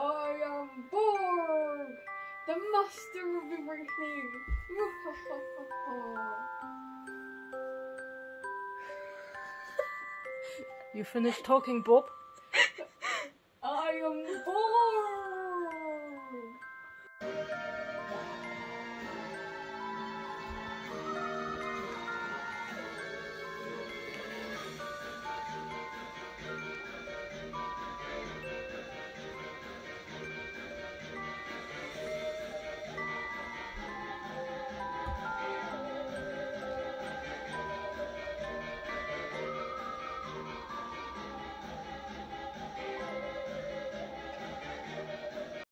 I am bored. The master will be waiting. You finished talking, Bob? I am bored.